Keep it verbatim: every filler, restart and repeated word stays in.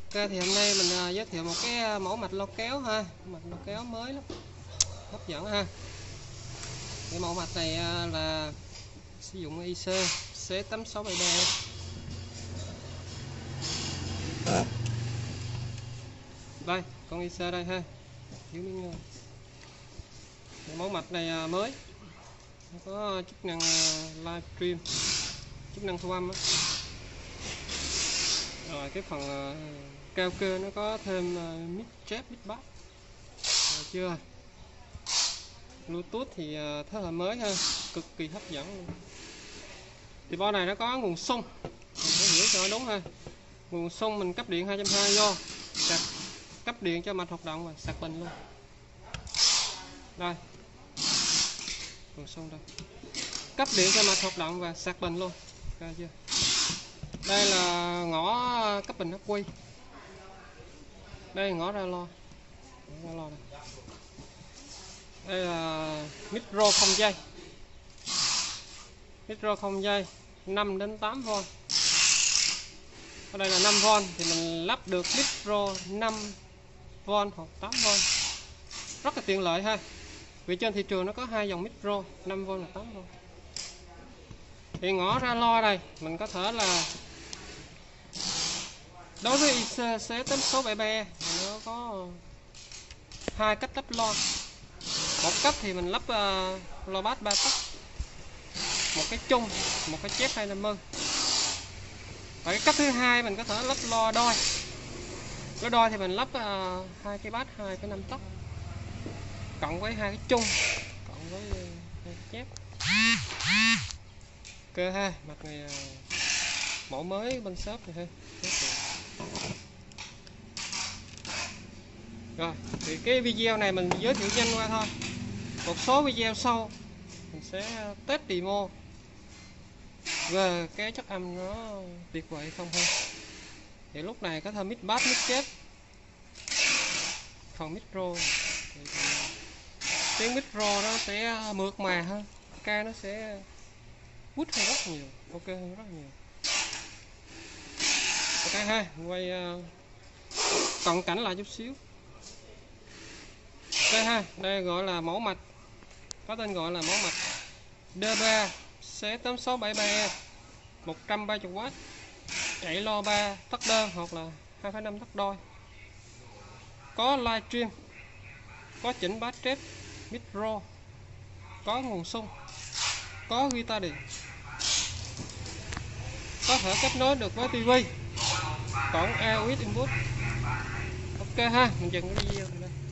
Ok, thì hôm nay mình uh, giới thiệu một cái uh, mẫu mạch loa kéo ha, mạch loa kéo mới lắm, hấp dẫn ha. Cái mẫu mạch này uh, là sử dụng i xê C tám sáu bảy ba. Đây, con i xê đây ha. Thiếu miếng. Cái mẫu mạch này uh, mới, nó có chức năng uh, livestream, chức năng thu âm á. Rồi cái phần uh, cao cơ nó có thêm uh, mic jet, mic bass. Rồi chưa? Bluetooth thì uh, thế là mới ha, cực kỳ hấp dẫn luôn. Thì bo này nó có nguồn xung, mình phải hiểu cho nó đúng ha. Nguồn xung mình cấp điện hai trăm hai mươi vô, sạc cấp điện cho mạch hoạt động và sạc bình luôn. Đây, nguồn xung đây, cấp điện cho mạch hoạt động và sạc bình luôn. Ok chưa? Đây là ngõ cấp bình ắc quy. Đây ngõ ra lo, ra lo đây. Đây là micro không dây, micro không dây năm đến tám vôn. Ở đây là năm vôn thì mình lắp được micro năm vôn hoặc tám vôn, rất là tiện lợi ha. Vì trên thị trường nó có hai dòng micro năm vôn và tám vôn. Thì ngõ ra lo đây mình có thể là đối với i xê C tám sáu bảy ba nó có hai cách lắp lo. Một cách thì mình lắp uh, loa bass ba tấc, một cái chung, một cái chép hai trăm năm mươi. Và cái cách thứ hai mình có thể lắp loa đôi. Loa đôi thì mình lắp uh, hai cái bass hai cái năm tấc, cộng với hai cái chung, cộng với uh, hai cái chép. Ok ha, mặt này uh, mẫu mới bên shop này ha. Rồi, thì cái video này mình giới thiệu nhanh qua thôi. Một số video sau mình sẽ test demo về cái chất âm nó tuyệt vời không ha. Thì lúc này có thêm mic bass, mic jet, phần micro thì tiếng micro nó sẽ mượt mà hơn, ca nó sẽ vút hơn rất nhiều, ok hơn rất nhiều. Ok ha, quay uh, cận cảnh lại chút xíu. Ok ha, đây gọi là mẫu mạch, có tên gọi là mẫu mạch D ba C tám sáu bảy ba một trăm ba mươi oát, chạy lo ba tấc đơn hoặc là hai phẩy năm tấc đôi, có livestream, có chỉnh bass trap, micro, có nguồn xung, có guitar điện, có thể kết nối được với tivi, cổng a u ích input. Ok ha, mình dừng cái video này đây.